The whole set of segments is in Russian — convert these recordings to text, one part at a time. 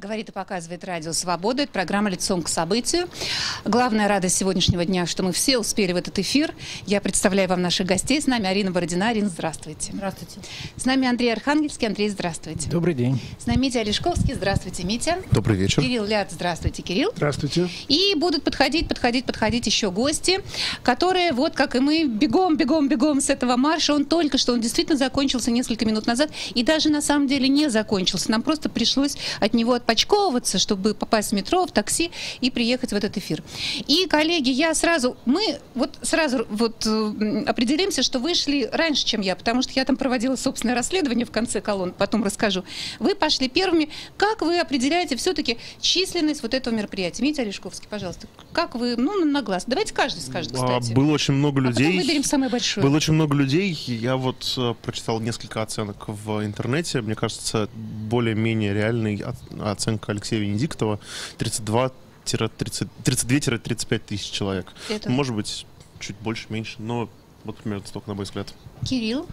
Говорит и показывает радио «Свобода». Это программа «Лицом к событию». Главная радость сегодняшнего дня, что мы все успели в этот эфир. Я представляю вам наших гостей. С нами Арина Бородина. Арина, здравствуйте. Здравствуйте. С нами Андрей Архангельский. Андрей, здравствуйте. Добрый день. С нами Митя Олешковский. Здравствуйте, Митя. Добрый вечер. Кирилл Ляд. Здравствуйте, Кирилл. Здравствуйте. И будут подходить еще гости, которые, вот как и мы, бегом с этого марша. Он действительно закончился несколько минут назад. И даже на самом деле не закончился. Нам просто пришлось от него отпочковываться, чтобы попасть в метро, в такси и приехать в этот эфир. И, коллеги, мы сразу определимся, что вы шли раньше, чем я, потому что я там проводила собственное расследование в конце колонн, потом расскажу. Вы пошли первыми. Как вы определяете все-таки численность вот этого мероприятия? Митя Олешковский, пожалуйста, как вы, на глаз? Давайте каждый скажет, кстати. Было очень много людей. Потом выберем самое большое. Было очень много людей. Я прочитал несколько оценок в интернете. Мне кажется, более-менее реальной оценка Алексея Венедиктова 32-35 тысяч человек. Это... Может быть, чуть больше, меньше, но вот примерно столько, на мой взгляд. Кирилл?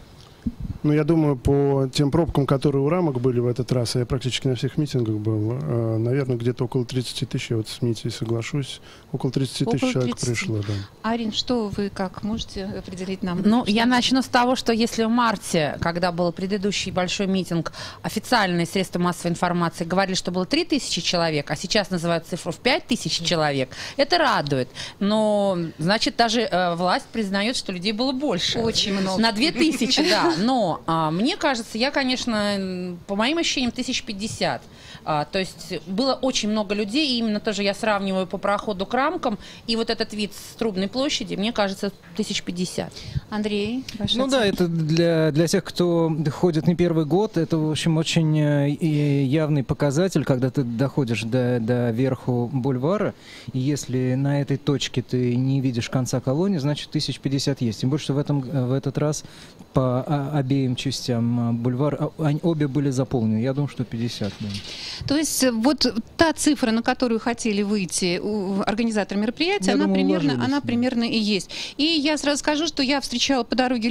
Я думаю, по тем пробкам, которые у рамок были в этот раз, я практически на всех митингах был, наверное, где-то около 30 тысяч, я вот с Митей соглашусь, около 30 тысяч человек пришло. Да. Арин, что вы как можете определить нам? Я начну с того, что если в марте, когда был предыдущий большой митинг, официальные средства массовой информации говорили, что было 3000 человек, а сейчас называют цифру в 5000 человек, это радует. Но, значит, даже власть признает, что людей было больше. Очень много. На 2000, да. Но мне кажется, я, конечно, по моим ощущениям, 1050. То есть было очень много людей, и именно тоже я сравниваю по проходу к рамкам, и вот этот вид с Трубной площади, мне кажется, 1050. Андрей, ваша да, это для тех, кто ходит не первый год, это, в общем, очень явный показатель, когда ты доходишь до верху бульвара, и если на этой точке ты не видишь конца колонии, значит 1050 есть. Тем более, что в этот раз по обеим частям бульвара обе были заполнены. Я думаю, что 50. Да. То есть вот та цифра, на которую хотели выйти организатор мероприятия, она примерно и есть. И я сразу скажу, что я встречала по дороге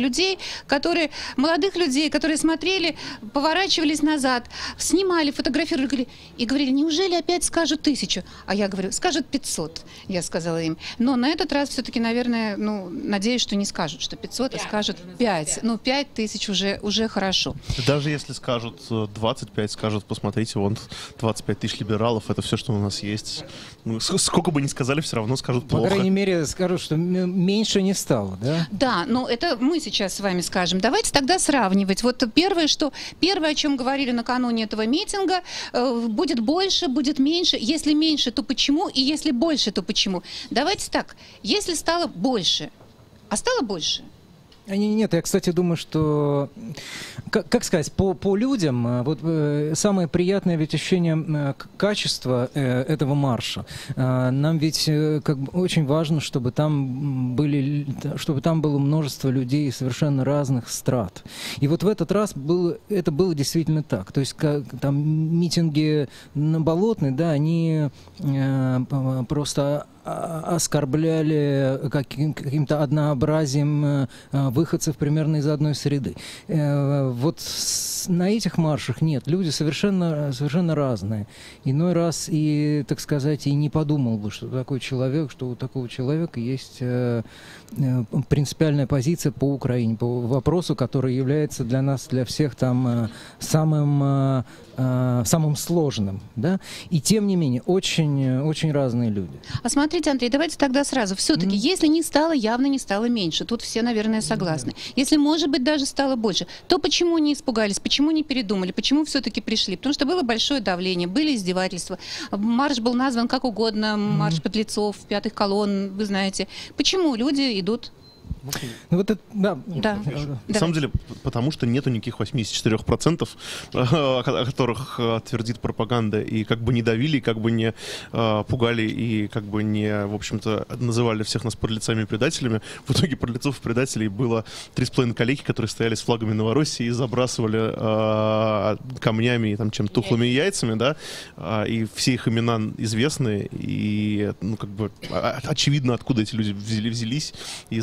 молодых людей, которые смотрели, поворачивались назад, снимали, фотографировали и говорили, неужели опять скажут 1000? А я говорю, скажут 500, я сказала им. Но на этот раз все-таки, наверное, надеюсь, что не скажут, что 500, а скажут 5. 5000 уже хорошо. Даже если скажут 25, скажут, посмотрите, вон 25 тысяч либералов, это все, что у нас есть. Сколько бы ни сказали, все равно скажут плохо. По крайней мере, скажут, что меньше не стало, да? Да, но это мы сейчас с вами скажем. Давайте тогда сравнивать. Вот первое, о чем говорили накануне этого митинга, будет больше, будет меньше. Если меньше, то почему? И если больше, то почему? Давайте так. Если стало больше, а стало больше? Нет, я, кстати, думаю, что, как сказать, по людям, самое приятное ведь ощущение качества этого марша. Нам ведь очень важно, чтобы там было множество людей совершенно разных страт. И вот в этот раз это было действительно так. То есть там митинги на Болотной, да, они просто оскорбляли каким-то однообразием выходцев примерно из одной среды. Вот на этих маршах нет, люди совершенно разные. Иной раз и, так сказать, и не подумал бы, что у такого человека есть принципиальная позиция по Украине, по вопросу, который является для нас, для всех там самым сложным, да, и тем не менее очень разные люди. А смотрите, Андрей, давайте тогда сразу. Все-таки, если явно не стало меньше, тут все, наверное, согласны. Если, может быть, даже стало больше, то почему не испугались, почему не передумали, почему все-таки пришли? Потому что было большое давление, были издевательства. Марш был назван как угодно, марш подлецов, пятых колонн, вы знаете. Почему люди идут? На самом деле, потому что нету никаких 84%, о которых твердит пропаганда, и как бы не давили, как бы не пугали, и как бы не, в общем-то, называли всех нас подлецами и предателями. В итоге подлецов и предателей было 3,5 коллеги, которые стояли с флагами Новороссии и забрасывали камнями, там, тухлыми яйцами, да, и все их имена известны, и, очевидно, откуда эти люди взялись, и зачем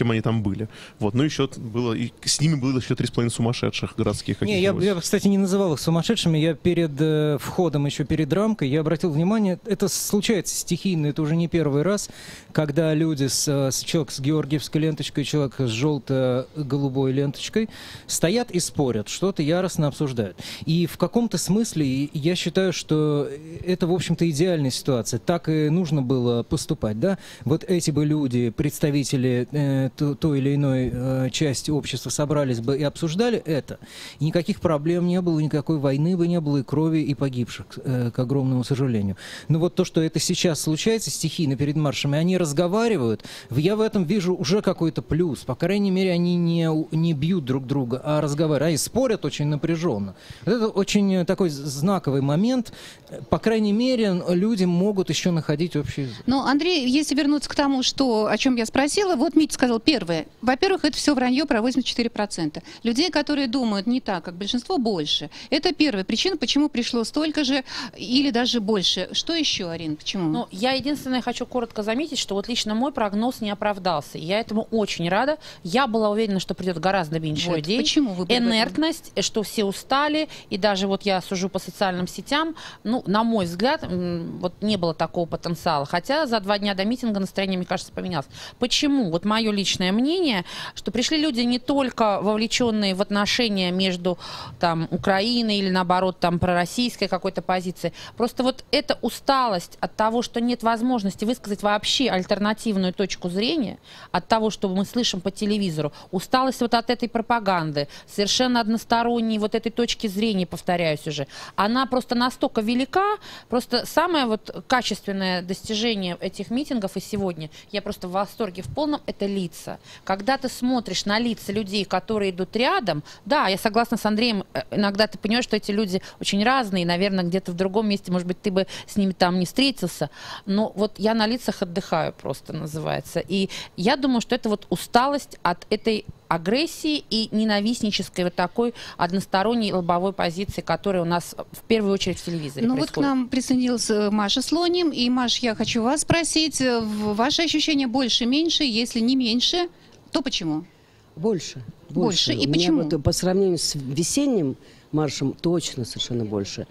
зачем они там были. Вот. Ну, еще было, и с ними было еще 3,5 сумасшедших городских. Не, я, кстати, не называл их сумасшедшими. Я перед входом, еще перед рамкой, я обратил внимание, это случается стихийно, это уже не первый раз, когда люди, человек с георгиевской ленточкой, человек с желто-голубой ленточкой, стоят и спорят, что-то яростно обсуждают. И в каком-то смысле я считаю, что это, в общем-то, идеальная ситуация. Так и нужно было поступать, да? Вот эти бы люди, представители той или иной части общества, собрались бы и обсуждали это, и никаких проблем не было, никакой войны бы не было, и крови, и погибших, к огромному сожалению. Но вот то, что это сейчас случается стихийно перед маршем, и они разговаривают, я в этом вижу уже какой-то плюс. По крайней мере, они не бьют друг друга, а разговаривают. Они спорят очень напряженно. Вот это очень такой знаковый момент. По крайней мере, люди могут еще находить общий язык. Ну, Андрей, если вернуться к тому, о чем я спросила, вот Митя сказал первое. Во-первых, это все вранье про 84%. Людей, которые думают не так, как большинство, больше. Это первая причина, почему пришло столько же или даже больше. Что еще, Арина, почему? Ну, я единственное хочу коротко заметить, что вот лично мой прогноз не оправдался. Я этому очень рада. Я была уверена, что придет гораздо меньше людей. Почему вы инертность, что все устали, и даже вот я сужу по социальным сетям, ну, на мой взгляд, вот не было такого потенциала. Хотя за 2 дня до митинга настроение, мне кажется, поменялось. Почему? Вот мое личное мнение, что пришли люди не только вовлеченные в отношения между там Украиной или наоборот там пророссийской какой-то позиции. Просто вот эта усталость от того, что нет возможности высказать вообще альтернативную точку зрения, от того, что мы слышим по телевизору, усталость вот от этой пропаганды, совершенно односторонней вот этой точки зрения, повторяюсь уже, она просто настолько велика, просто самое вот качественное достижение этих митингов и сегодня, я просто в восторге в полном, это лица. Когда ты смотришь на лица людей, которые идут рядом, да, я согласна с Андреем, иногда ты понимаешь, что эти люди очень разные, наверное, где-то в другом месте, может быть, ты бы с ними там не встретился, но вот я на лицах отдыхаю просто, называется. И я думаю, что это вот усталость от этой агрессии и ненавистнической вот такой односторонней лобовой позиции, которая у нас в первую очередь в телевизоре происходит. Вот к нам присоединилась Маша Слоним. И, Маш, я хочу вас спросить, ваши ощущения больше, меньше? Если не меньше, то почему? Больше. И почему? Вот, по сравнению с весенним маршем точно совершенно больше.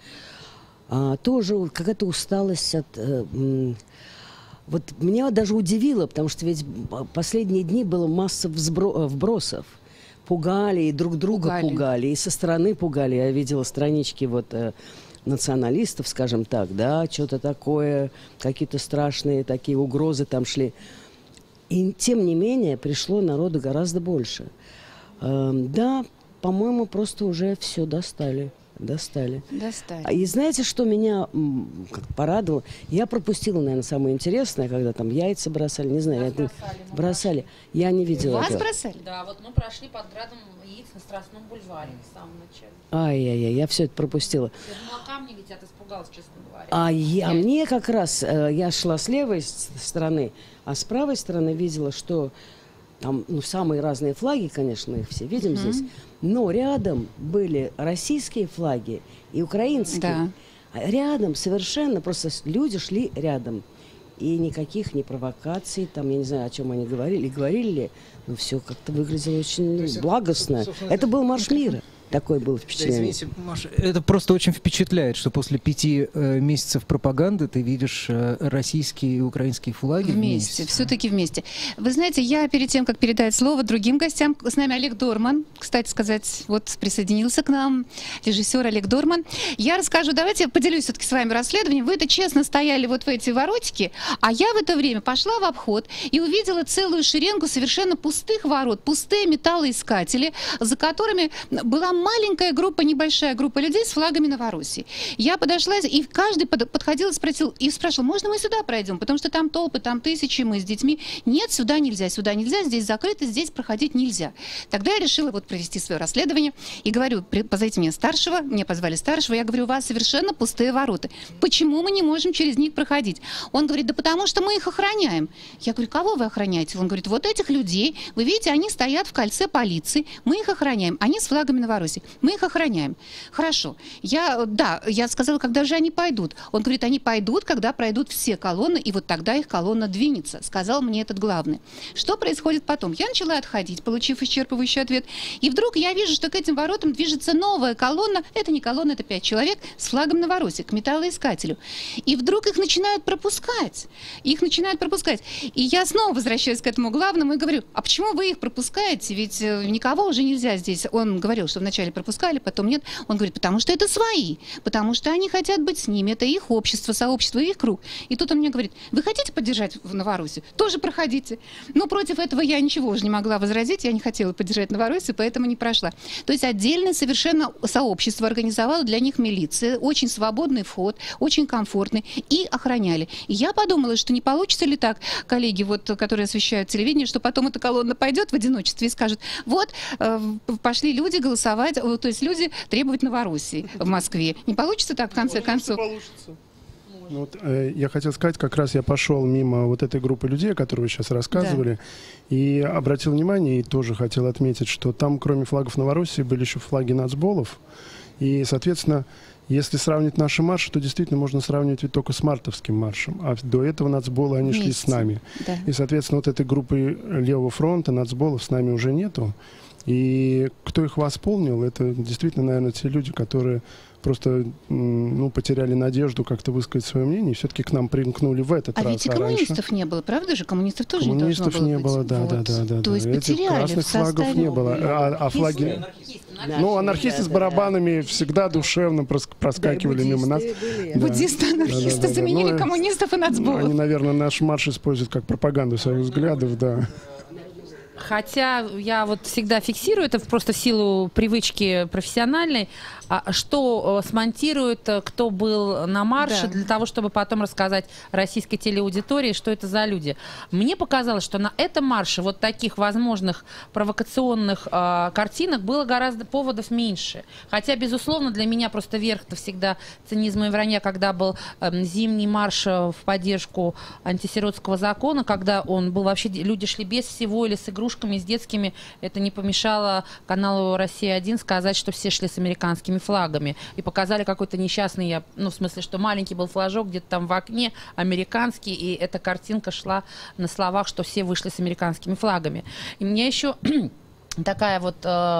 Тоже какая-то усталость от... Вот меня даже удивило, потому что ведь последние дни было масса вбросов. Пугали, и друг друга пугали, и со стороны пугали. Я видела странички вот националистов, скажем так, да, что-то такое, какие-то страшные такие угрозы там шли. И тем не менее пришло народу гораздо больше. Да, по-моему, просто уже все достали. И знаете, что меня порадовало? Я пропустила, наверное, самое интересное, когда там яйца бросали, не знаю, бросали. Я не видела Вас этого. бросали? Да, вот мы прошли под градом яиц на Страстном бульваре в самом начале. Ай-яй-яй, я все это пропустила. Я думала, камни летят, испугалась, честно говоря. А мне как раз, я шла с левой стороны, а с правой стороны видела, что там, ну, самые разные флаги, конечно, их все видим здесь, но рядом были российские флаги и украинские. Да. Рядом совершенно, просто люди шли рядом. И никаких ни провокаций, там, я не знаю, о чем они говорили ли, но все как-то выглядело очень благостно. Это был марш мира. Такое было впечатление. Да, извините, Маша, это просто очень впечатляет, что после 5 месяцев пропаганды ты видишь российские и украинские флаги вместе. Все-таки вместе. Вы знаете, я перед тем, как передать слово другим гостям, с нами Олег Дорман, кстати сказать, вот присоединился к нам, режиссер Олег Дорман. Я расскажу, давайте я поделюсь все-таки с вами расследованием. Вы-то честно стояли вот в эти воротики, а я в это время пошла в обход и увидела целую шеренгу совершенно пустых ворот, пустые металлоискатели, за которыми была маленькая группа, небольшая группа людей с флагами Новороссии. Я подошла, и каждый подходил и спрашивал, можно мы сюда пройдем? Потому что там толпы, там тысячи, мы с детьми. Нет, сюда нельзя, здесь закрыто, здесь проходить нельзя. Тогда я решила вот провести свое расследование и говорю, позовите мне старшего, мне позвали старшего, я говорю, у вас совершенно пустые ворота. Почему мы не можем через них проходить? Он говорит, да потому что мы их охраняем. Я говорю, кого вы охраняете? Он говорит, вот этих людей, вы видите, они стоят в кольце полиции, мы их охраняем, они с флагами Новороссии. Новороссии. Мы их охраняем. Хорошо. Я сказала, когда же они пойдут. Он говорит, они пойдут, когда пройдут все колонны, и вот тогда их колонна двинется. Сказал мне этот главный. Что происходит потом? Я начала отходить, получив исчерпывающий ответ. И вдруг я вижу, что к этим воротам движется новая колонна. Это не колонна, это 5 человек с флагом Новороссии, к металлоискателю. И вдруг их начинают пропускать. И я снова возвращаюсь к этому главному и говорю, а почему вы их пропускаете? Ведь никого уже нельзя здесь. Он говорил, что вначале пропускали, потом нет. Он говорит, потому что это свои, потому что они хотят быть с ними. Это их общество, сообщество, их круг. И тут он мне говорит, вы хотите поддержать Новороссию? Тоже проходите. Но против этого я ничего уже не могла возразить. Я не хотела поддержать Новороссию, поэтому не прошла. То есть отдельное совершенно сообщество организовало для них милиция. Очень свободный вход, очень комфортный. И охраняли. И я подумала, что не получится ли так, коллеги, вот, которые освещают телевидение, что потом эта колонна пойдет в одиночестве и скажет, вот, пошли люди голосовать, то есть люди требовать Новороссии в Москве. Не получится так в конце концов? Получится. Вот, я хотел сказать, как раз я пошел мимо вот этой группы людей, о которой вы сейчас рассказывали, и обратил внимание, и тоже хотел отметить, что там, кроме флагов Новороссии, были еще флаги нацболов, и, соответственно, если сравнить наши марши, то действительно можно сравнивать ведь только с мартовским маршем. А до этого нацболы, они шли с нами. Да. И, соответственно, вот этой группы Левого фронта, нацболов с нами уже нету. И кто их восполнил, это действительно, наверное, те люди, которые просто потеряли надежду как-то высказать свое мнение, и все-таки к нам примкнули в этот раз. А ведь и коммунистов не было, правда же? Коммунистов тоже не должно было быть. Коммунистов не было, да. То есть этих потеряли красных в составе... флагов не было. А флаги... анархисты с барабанами всегда душевно проскакивали мимо нас. Буддисты-анархисты заменили коммунистов и нацболов. Они, наверное, наш марш используют как пропаганду своих взглядов, да. Хотя я вот всегда фиксирую это просто в силу привычки профессиональной, что смонтирует, кто был на марше, для того, чтобы потом рассказать российской телеаудитории, что это за люди. Мне показалось, что на этом марше вот таких возможных провокационных картинок было гораздо поводов меньше. Хотя, безусловно, для меня просто верх-то всегда цинизма и вранья, когда был зимний марш в поддержку антисиротского закона, когда он был вообще, люди шли без всего или с игрушками, с детскими, это не помешало каналу «Россия-1» сказать, что все шли с американскими флагами. И показали какой-то несчастный, в смысле, что маленький был флажок где-то там в окне, американский, и эта картинка шла на словах, что все вышли с американскими флагами. И мне еще такая вот...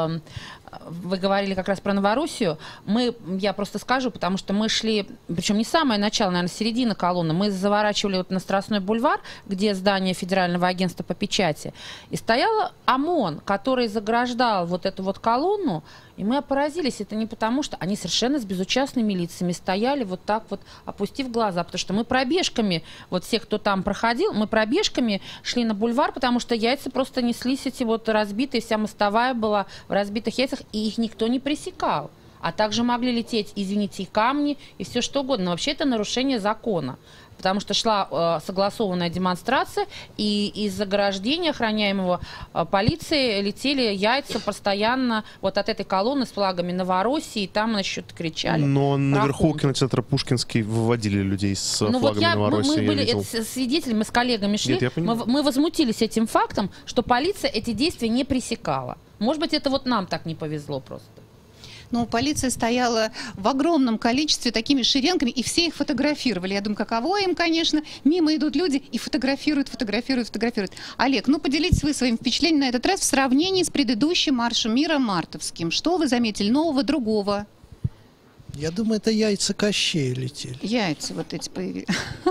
Вы говорили как раз про Новороссию. Я просто скажу, потому что мы шли, причем не самое начало, наверное, середина колонны. Мы заворачивали вот на Страстной бульвар, где здание Федерального агентства по печати. И стоял ОМОН, который заграждал вот эту вот колонну. И мы поразились. Это не потому, что они совершенно с безучастными лицами стояли вот так вот, опустив глаза. Потому что мы пробежками, вот все, кто там проходил, мы пробежками шли на бульвар, потому что яйца просто неслись эти вот разбитые, вся мостовая была в разбитых яйцах, и их никто не пресекал. А также могли лететь, извините, и камни, и все что угодно. Но вообще это нарушение закона. Потому что шла согласованная демонстрация, и из заграждения охраняемого полиции летели яйца постоянно вот от этой колонны с флагами Новороссии, и там что-то кричали. Но наверху кинотеатра Пушкинский выводили людей с флагами Новороссии. Мы были свидетелями, мы с коллегами шли, мы возмутились этим фактом, что полиция эти действия не пресекала. Может быть, это вот нам так не повезло просто. Но полиция стояла в огромном количестве такими шеренгами, и все их фотографировали. Я думаю, каково им, конечно. Мимо идут люди и фотографируют. Олег, поделитесь вы своим впечатлением на этот раз в сравнении с предыдущим маршем мира мартовским. Что вы заметили нового, другого? Я думаю, это яйца Кощея летели. Яйца вот эти появились.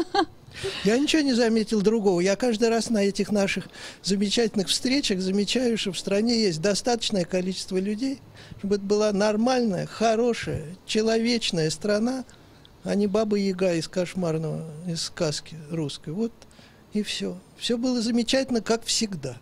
Я ничего не заметил другого. Я каждый раз на этих наших замечательных встречах замечаю, что в стране есть достаточное количество людей, чтобы это была нормальная, хорошая, человечная страна, а не Баба-Яга из из сказки русской. Вот и все. Все было замечательно, как всегда.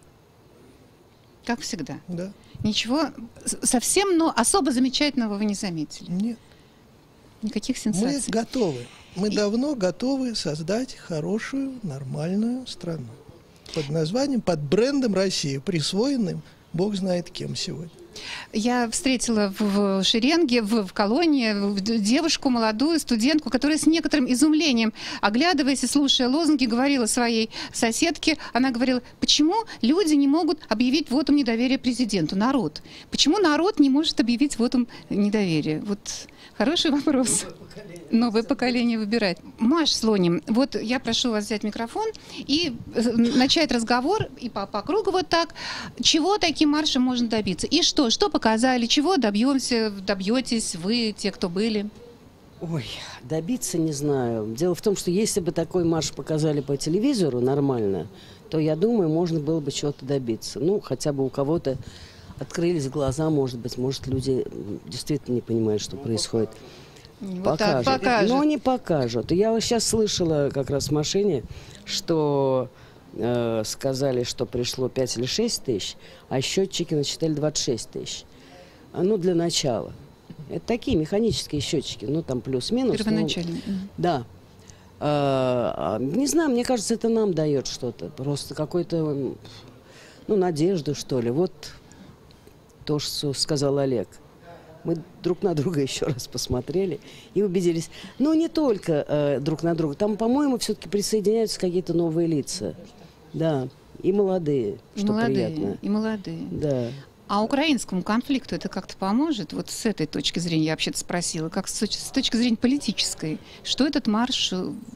Как всегда? Да. Ничего совсем, но особо замечательного вы не заметили? Нет. Никаких сенсаций? Мы готовы. Мы давно готовы создать хорошую, нормальную страну. Под названием, под брендом России, присвоенным бог знает кем сегодня. Я встретила в шеренге, в колонии девушку, молодую студентку, которая с некоторым изумлением, оглядываясь и слушая лозунги, говорила своей соседке, она говорила, почему люди не могут объявить вотум недоверия президенту, народ? Почему народ не может объявить вотум недоверия? Вот хороший вопрос. Новое поколение выбирает. Маш Слоним, вот я прошу вас взять микрофон и начать разговор и по кругу вот так. Чего таким маршем можно добиться? И что показали? Чего добьетесь вы, те, кто были? Ой, добиться не знаю. Дело в том, что если бы такой марш показали по телевизору нормально, то, я думаю, можно было бы чего-то добиться. Ну, хотя бы у кого-то открылись глаза, может быть, люди действительно не понимают, что происходит. Вот покажут. Но не покажут. Я сейчас слышала как раз в машине, что сказали, что пришло 5 или 6 тысяч, а счетчики насчитали 26 тысяч. Ну, для начала. Это такие механические счетчики, ну, там плюс-минус. Первоначально. Да. Не знаю, мне кажется, это нам дает что-то. Просто какую-то, надежду, что ли. Вот то, что сказал Олег. Мы друг на друга еще раз посмотрели и убедились. Но не только друг на друга. Там, по-моему, все-таки присоединяются какие-то новые лица. Да, и молодые, что приятно. И молодые. Да. А украинскому конфликту это как-то поможет? Вот с этой точки зрения я вообще-то спросила. Как с точки зрения политической? Что этот марш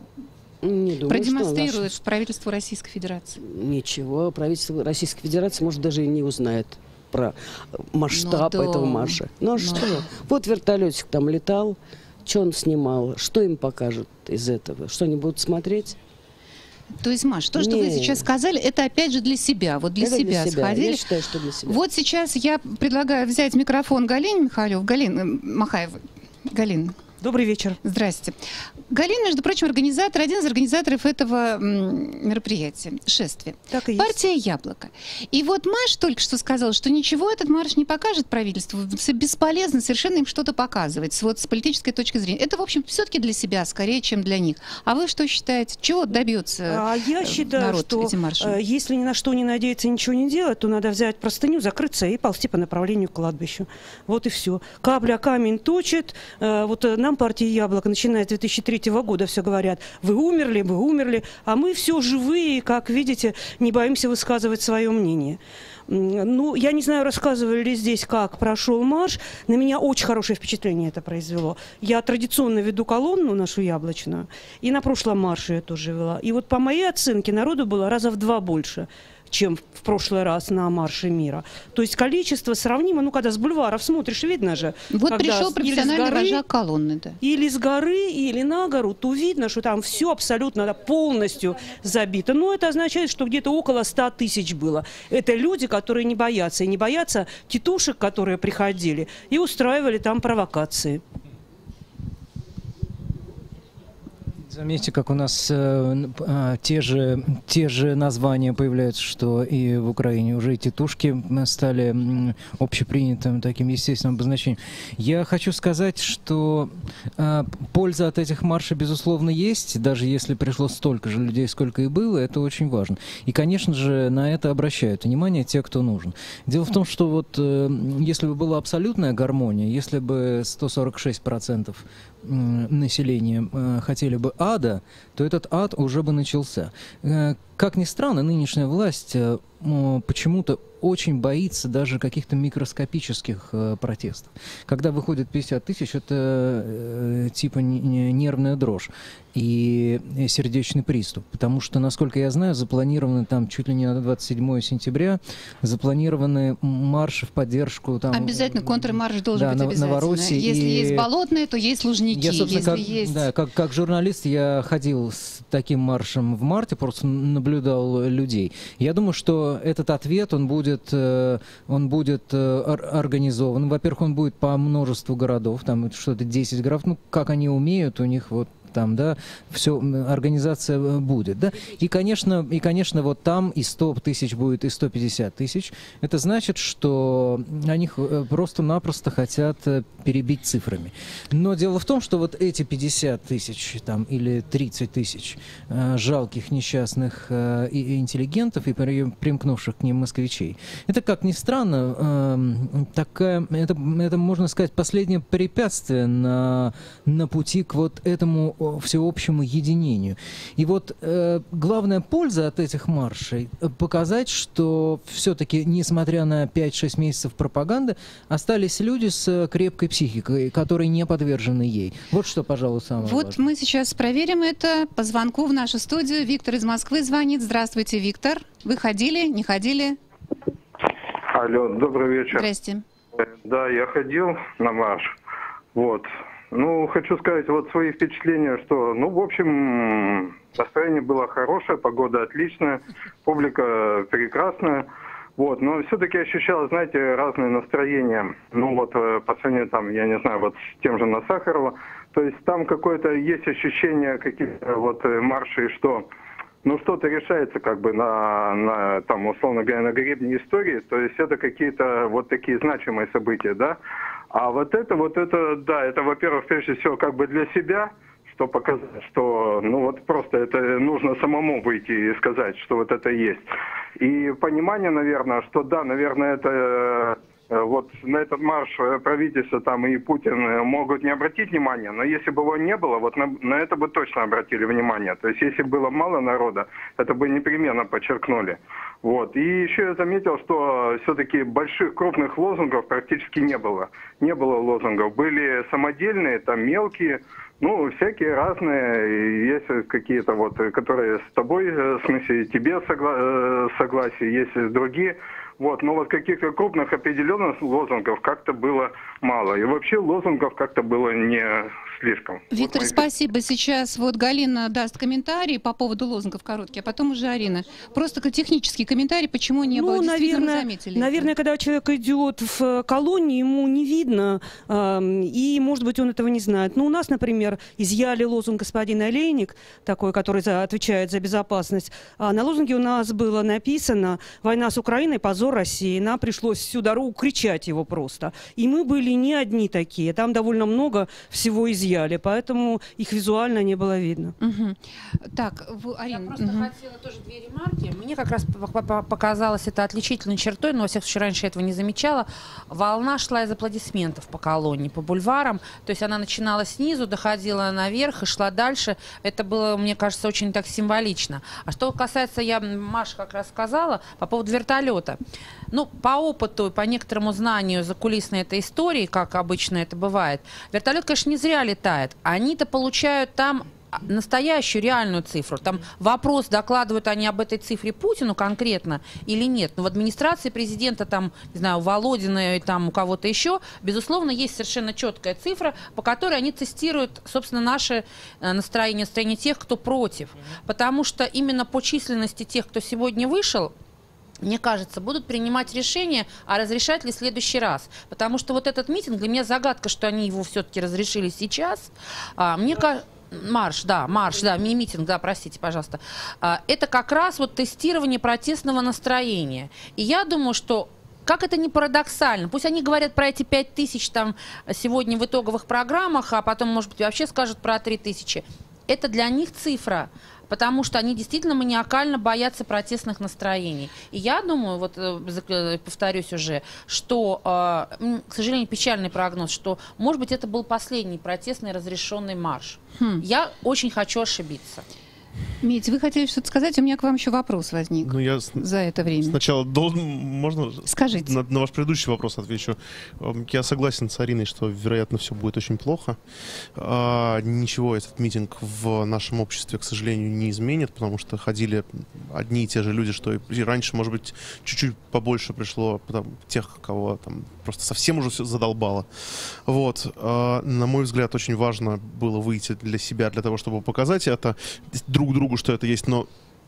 продемонстрирует правительству Российской Федерации? Ничего. Правительство Российской Федерации, может, даже и не узнает про масштаб этого марша. Что? Вот вертолетик там летал, что он снимал, что им покажут из этого? Что они будут смотреть? То есть, Маш, то, что вы сейчас сказали, это опять же для себя. Вот для себя сходили. Я считаю, что для себя. Вот сейчас я предлагаю взять микрофон Галине Михайловой. Махаевой. Галина. Добрый вечер. Здрасте. Галина, между прочим, один из организаторов этого мероприятия, шествия. Так и есть. Партия «Яблоко». И вот Маш только что сказала, что ничего этот марш не покажет правительству. Бесполезно совершенно им что-то показывать вот с политической точки зрения. Это, в общем, все-таки для себя скорее, чем для них. А вы что считаете? Чего добьется я считаю, народ что этим маршем? Если ни на что не надеяться, ничего не делать, то надо взять простыню, закрыться и ползти по направлению к кладбищу. Вот и все. Капля камень точит. Вот нам партия «Яблоко», начиная с 2003 года, все говорят, вы умерли, а мы все живые, как видите, не боимся высказывать свое мнение. Ну, я не знаю, рассказывали ли здесь, как прошел марш. На меня очень хорошее впечатление это произвело. Я традиционно веду колонну нашу яблочную, и на прошлом марше я тоже вела. И вот по моей оценке народу было раза в 2 больше, чем в прошлый раз на марше мира. То есть количество сравнимо, когда с бульваров смотришь, видно же. Вот пришел профессиональный вожак колонны, да. Или с горы, или на гору, то видно, что там все абсолютно полностью забито. Но это означает, что где-то около 100 тысяч было. Это люди, которые не боятся. И не боятся тетушек, которые приходили и устраивали там провокации. Заметьте, как у нас те же названия появляются, что и в Украине. Уже тетушки стали общепринятым таким естественным обозначением. Я хочу сказать, что польза от этих маршей, безусловно, есть, даже если пришло столько же людей, сколько и было, это очень важно. И, конечно же, на это обращают внимание те, кто нужен. Дело в том, что вот если бы была абсолютная гармония, если бы 146% населения хотели бы ада, то этот ад уже бы начался. Как ни странно, нынешняя власть почему-то очень боится даже каких-то микроскопических протестов. Когда выходит 50 тысяч, это типа нервная дрожь и сердечный приступ. Потому что, насколько я знаю, запланированы там чуть ли не на 27 сентября, запланированы марши в поддержку. Там, обязательно контрмарш должен быть обязательно. Новороссии. Если есть Болотное, то есть Лужники. Я, собственно, как журналист я ходил с таким маршем в марте, просто наблюдал людей. Я думаю, что этот ответ, он будет организован. Во-первых, он будет по множеству городов, там что-то 10 городов. Ну, как они умеют, у них вот там, да, все, организация будет, да. И, конечно, вот там и 100 тысяч будет, и 150 тысяч. Это значит, что они просто-напросто хотят перебить цифрами. Но дело в том, что вот эти 50 тысяч там, или 30 тысяч жалких, несчастных и интеллигентов, и примкнувших к ним москвичей, это, как ни странно, это, можно сказать, последнее препятствие на пути к вот этому всеобщему единению. И вот главная польза от этих маршей — показать, что все-таки, несмотря на 5-6 месяцев пропаганды, остались люди с крепкой психикой, которые не подвержены ей. Вот что, пожалуй, самое важное. Вот мы сейчас проверим это по звонку в нашу студию. Виктор из Москвы звонит. Здравствуйте, Виктор. Вы ходили, не ходили? Алло, добрый вечер. Здрасте. Да, я ходил на марш. Вот. Ну, хочу сказать вот свои впечатления, что, ну, в общем, настроение было хорошее, погода отличная, публика прекрасная. Вот, но все-таки ощущалось, знаете, разные настроения. Ну, вот по сравнению, там, я не знаю, вот с тем же на Сахарова. То есть там какое-то есть ощущение каких-то вот маршей, что, ну, что-то решается как бы на там, условно говоря, на гребне истории. То есть это какие-то вот такие значимые события, да. А вот это, да, это, во-первых, прежде всего, как бы для себя, что показать, что, ну, вот просто это нужно самому выйти и сказать, что вот это есть. И понимание, наверное, что да, наверное, это вот на этот марш правительство там и Путин могут не обратить внимания, но если бы его не было, вот на это бы точно обратили внимание. То есть если было мало народа, это бы непременно подчеркнули. Вот. И еще я заметил, что все-таки больших крупных лозунгов практически не было. Не было лозунгов. Были самодельные, там мелкие, ну, всякие разные. Есть какие-то вот, которые с тобой, в смысле, тебе согласие, есть другие. Вот, но вот каких-то крупных определенных лозунгов как-то было мало. И вообще лозунгов как-то было не слишком. Виктор, вот спасибо. Сейчас вот Галина даст комментарий по поводу лозунгов короткий, а потом уже Арина. Просто технический комментарий, почему не было, действительно мы заметили. Наверное, когда человек идет в колонии, ему не видно, и, может быть, он этого не знает. Но у нас, например, изъяли лозунг господина Олейник, такой, который отвечает за безопасность. А на лозунге у нас было написано «Война с Украиной, позор России». Нам пришлось всю дорогу кричать его просто. И мы были не одни такие. Там довольно много всего изъяли, поэтому их визуально не было видно. Так, Арина. Я просто хотела тоже две ремарки. Мне как раз показалось это отличительной чертой, но, во всяком случае, раньше этого не замечала. Волна шла из аплодисментов по колонне, по бульварам. То есть она начинала снизу, доходила наверх и шла дальше. Это было, мне кажется, очень так символично. А что касается, Маша как раз сказала, по поводу вертолета. Ну, по опыту, по некоторому знанию закулисной этой истории, как обычно это бывает, вертолет, конечно, не зря летает. Они-то получают там настоящую, реальную цифру. Там вопрос, докладывают они об этой цифре Путину конкретно или нет. Но в администрации президента, там, не знаю, у Володина и там у кого-то еще, безусловно, есть совершенно четкая цифра, по которой они тестируют, собственно, наше настроение тех, кто против. Потому что именно по численности тех, кто сегодня вышел, мне кажется, будут принимать решение, а разрешать ли в следующий раз. Потому что вот этот митинг, для меня загадка, что они его все-таки разрешили сейчас. Мне кажется... Марш, митинг, да, простите, пожалуйста. Это как раз вот тестирование протестного настроения. И я думаю, что как это не парадоксально, пусть они говорят про эти 5000 там сегодня в итоговых программах, а потом, может быть, вообще скажут про 3000. Это для них цифра, потому что они действительно маниакально боятся протестных настроений. И я думаю, вот повторюсь уже, что, к сожалению, печальный прогноз, что, может быть, это был последний протестный разрешенный марш. Я очень хочу ошибиться. Мить, вы хотели что-то сказать? У меня к вам еще вопрос возник за это время. Сначала можно... Скажите. На ваш предыдущий вопрос отвечу. Я согласен с Ариной, что, вероятно, все будет очень плохо. Ничего этот митинг в нашем обществе, к сожалению, не изменит, потому что ходили одни и те же люди, что и раньше, может быть, чуть-чуть побольше пришло тех, кого там просто совсем уже все задолбало. Вот. На мой взгляд, очень важно было выйти для себя, для того, чтобы показать это друг другу, что это есть, но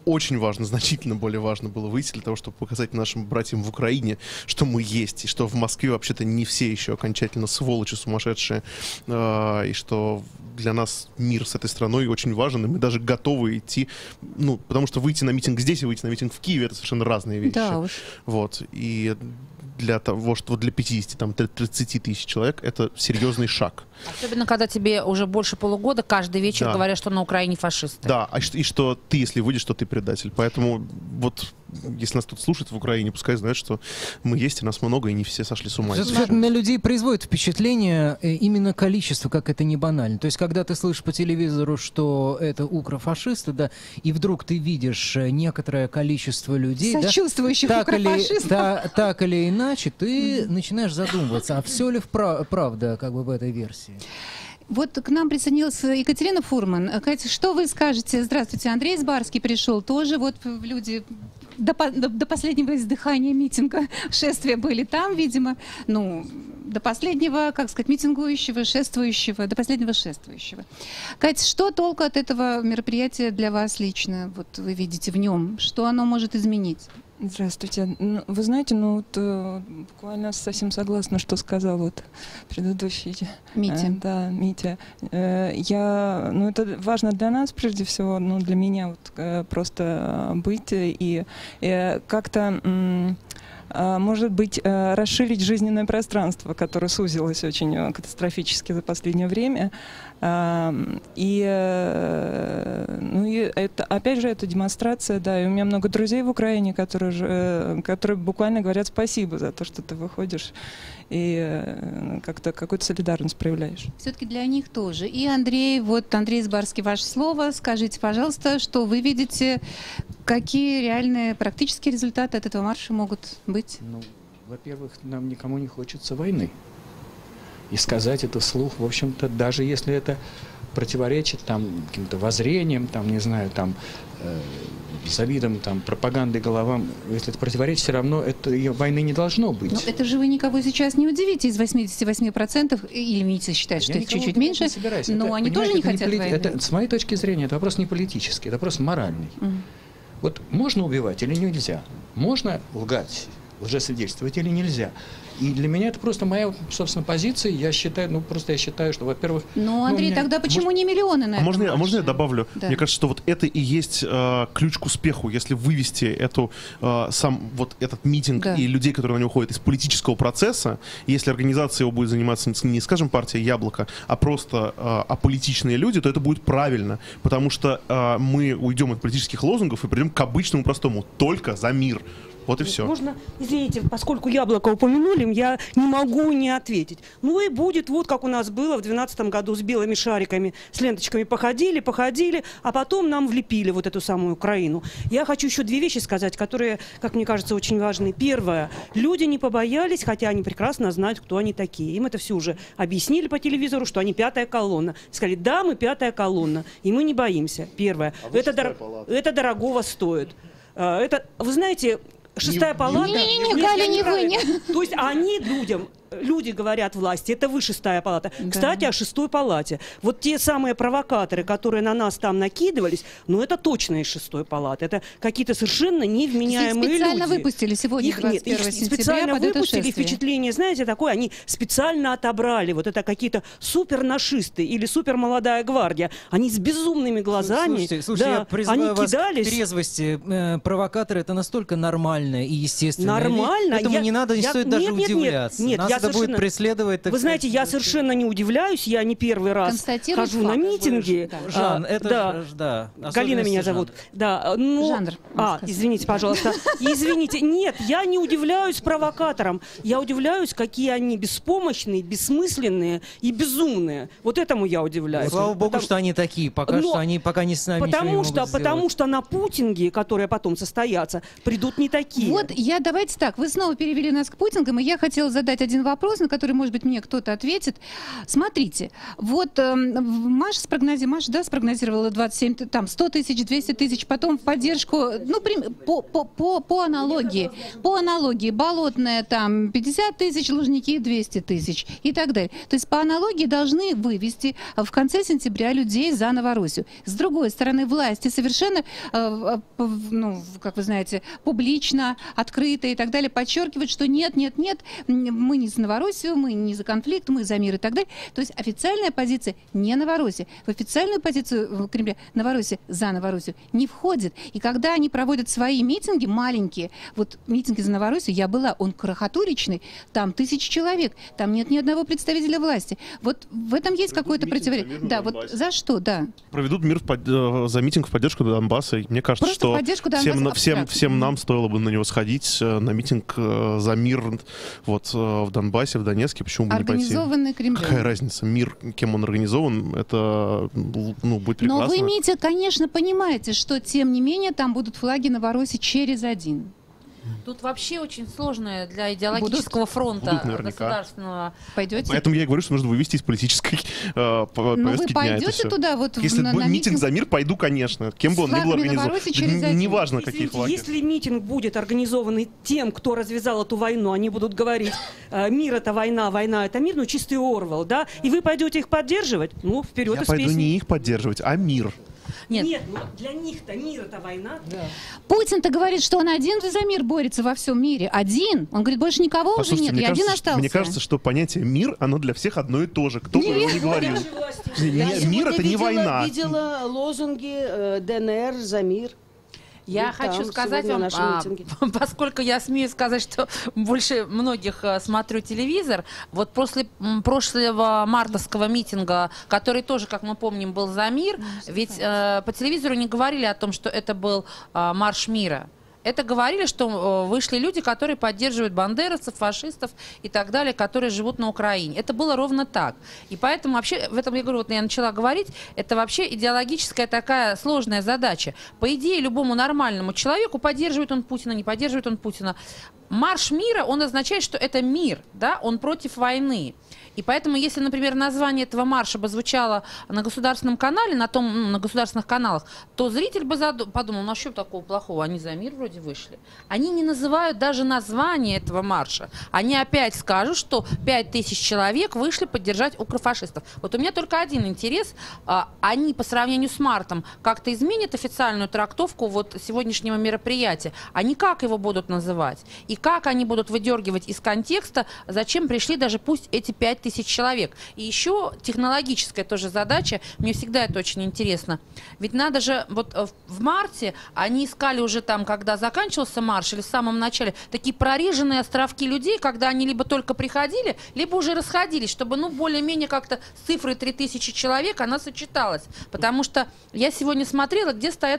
очень важно, значительно более важно было выйти для того, чтобы показать нашим братьям в Украине, что мы есть, и что в Москве вообще-то не все еще окончательно сволочи сумасшедшие, и что для нас мир с этой страной очень важен, и мы даже готовы идти, ну, потому что выйти на митинг здесь и выйти на митинг в Киеве — это совершенно разные вещи. Да уж. Вот, и для того, что для 50, там, 30 тысяч человек, это серьезный шаг. Особенно, когда тебе уже больше полугода каждый вечер говорят, что на Украине фашисты. Да, и что ты, если выйдешь, то ты предатель. Поэтому вот, если нас тут слушают в Украине, пускай знают, что мы есть, и нас много, и не все сошли с ума. На людей производит впечатление именно количество, как это не банально. То есть, когда ты слышишь по телевизору, что это укрофашисты, да, и вдруг ты видишь некоторое количество людей, сочувствующих укрофашистам, так или иначе, ты начинаешь задумываться, а все ли правда как бы в этой версии? Вот к нам присоединилась Екатерина Фурман. Катя, что вы скажете? Здравствуйте, Андрей Избарский пришел тоже. Вот люди до последнего издыхания митинга, шествия были там, видимо. Ну, до последнего, как сказать, митингующего, шествующего, до последнего шествующего. Катя, что толку от этого мероприятия для вас лично? Вот вы видите в нем, что оно может изменить? Здравствуйте. Вы знаете, буквально совсем согласна, что сказал вот предыдущий Митя. Да, Митя. Это важно для нас, прежде всего, для меня вот просто быть и как-то, может быть, расширить жизненное пространство, которое сузилось очень катастрофически за последнее время. И это, опять же, это демонстрация, да, и у меня много друзей в Украине, которые буквально говорят спасибо за то, что ты выходишь и как-то какую-то солидарность проявляешь. Все-таки для них тоже. И Андрей Избарский, ваше слово. Скажите, пожалуйста, что вы видите, какие реальные практические результаты от этого марша могут быть? Во-первых, нам никому не хочется войны. И сказать это вслух, в общем-то, даже если это противоречит каким-то воззрениям, завидам, пропагандой головам, если это противоречит, все равно войны не должно быть. Но это же вы никого сейчас не удивите. Из 88%, или Митя считает, что их чуть-чуть меньше, но они тоже не хотят войны. С моей точки зрения, это вопрос не политический, это вопрос моральный. Вот можно убивать или нельзя? Можно лгать, лжесвидетельствовать или нельзя? И для меня это просто моя, собственно, позиция. Я считаю, что, во-первых... Андрей, тогда почему не миллионы на это? Можно я добавлю? Да. Мне кажется, что вот это и есть ключ к успеху. Если вывести этот митинг и людей, которые на него ходят, из политического процесса, если организация его будет заниматься не, скажем, партия «Яблоко», а просто аполитичные люди, то это будет правильно. Потому что мы уйдем от политических лозунгов и придем к обычному простому: только за мир. Вот и все. Можно, извините, поскольку Яблоко упомянули, я не могу не ответить. И будет вот как у нас было в 2012 году с белыми шариками, с ленточками походили, а потом нам влепили вот эту самую Украину. Я хочу еще две вещи сказать, которые, как мне кажется, очень важны. Первое. Люди не побоялись, хотя они прекрасно знают, кто они такие. Им это все уже объяснили по телевизору, что они пятая колонна. Сказали, да, мы пятая колонна, и мы не боимся. Первое. Это дорогого стоит. Вы знаете... Шестая палата... Галя, не вы. То есть они люди говорят власти, это вы шестая палата. Да. Кстати, о шестой палате. Вот те самые провокаторы, которые на нас там накидывались, это точно из шестой палаты. Это какие-то совершенно невменяемые люди. Специально выпустили сегодня, 21 сентября, специально выпустили, впечатление, знаете, такое, они специально отобрали. Вот это какие-то супернашисты или супермолодая гвардия. Они с безумными глазами. Слушайте, я призываю вас к трезвости. Провокаторы — это настолько нормально и естественно. Нормально? Этому не стоит даже удивляться. Нет, это будет преследовать. Вы знаете, я совершенно не удивляюсь, я не первый раз хожу на митинги. Жан, да. Галина меня зовут. Да, Жанр. Извините, пожалуйста. Извините, нет, я не удивляюсь провокаторам. Я удивляюсь, какие они беспомощные, бессмысленные и безумные. Вот этому я удивляюсь. Слава богу, что они такие, пока не с нами. Потому что на путинги, которые потом состоятся, придут не такие. какие? Вот давайте так, вы снова перевели нас к путингам, и я хотела задать один вопрос, на который, может быть, мне кто-то ответит. Смотрите, вот Маша спрогнозировала 27, там, 100 тысяч, 200 тысяч, потом в поддержку, ну, по аналогии, Болотная там 50 тысяч, Лужники 200 тысяч и так далее. То есть по аналогии должны вывести в конце сентября людей за Новороссию. С другой стороны, власти совершенно, ну, как вы знаете, публично, открыто и так далее, подчеркивают, что нет, мы не за Новороссию, мы не за конфликт, мы за мир и так далее. То есть официальная позиция не Новороссия. В официальную позицию Кремля Новороссия за Новороссию не входит. И когда они проводят свои митинги, маленькие, вот митинги за Новороссию, я была, он крохотуричный, там 1000 человек, там нет ни одного представителя власти. Вот в этом есть какое-то противоречие. Да, вот за что, да. Проведут за митинг в поддержку Донбасса. И мне кажется, просто что всем нам стоило бы на него сходить, на митинг за мир вот в Донбассе, в Донецке. Почему бы не пойти? Организованный Кремлем. Какая разница? Мир, кем он организован, это будет прекрасно. Но вы, Митя, конечно, понимаете, что, тем не менее, там будут флаги Новороссии через один. Тут вообще очень сложное для идеологического фронта государственного. Пойдете? Поэтому я и говорю, что нужно вывести из политической повестки дня. Но вы пойдете туда? Вот если будет митинг за мир, пойду, конечно. Кем бы он ни был организован. Неважно, какие флаги. Если митинг будет организованный тем, кто развязал эту войну, они будут говорить, мир это война, война это мир, ну чистый Орвелл, да? И вы пойдете их поддерживать? Ну, вперед из песни. Я пойду не их поддерживать, а мир. Нет, но для них-то мир это война. Да. Путин-то говорит, что он один за мир борется во всем мире. Один. Он говорит, больше никого уже нет, и один остался. Мне кажется, что понятие мир, оно для всех одно и то же. Кто бы его ни говорил. Мир это не война. Я видела лозунги ДНР за мир. Я хочу сказать вам, поскольку я смею сказать, что больше многих смотрю телевизор, вот после прошлого мартовского митинга, который тоже, как мы помним, был за мир, ведь по телевизору не говорили о том, что это был марш мира. Это говорили, что вышли люди, которые поддерживают бандеровцев, фашистов и так далее, которые живут на Украине. Это было ровно так. И поэтому вообще, в этом я говорю, вот я начала говорить, это вообще идеологическая такая сложная задача. По идее, любому нормальному человеку, поддерживает он Путина, не поддерживает он Путина, марш мира, он означает, что это мир, да, он против войны. И поэтому, если, например, название этого марша бы звучало на государственном канале, на государственных каналах, то зритель бы подумал, ну а что такого плохого, они за мир вроде вышли. Они не называют даже название этого марша. Они опять скажут, что 5000 человек вышли поддержать укрофашистов. Вот у меня только один интерес. Они по сравнению с мартом как-то изменят официальную трактовку вот сегодняшнего мероприятия. Они как его будут называть? И как они будут выдергивать из контекста, зачем пришли даже пусть эти 5000 человек. И еще технологическая тоже задача, мне всегда это очень интересно. Ведь надо же, вот в марте они искали уже там, когда заканчивался марш, или в самом начале, такие прореженные островки людей, когда они либо только приходили, либо уже расходились, чтобы, ну, более-менее как-то с цифрой 3000 человек она сочеталась. Потому что я сегодня смотрела, где стоят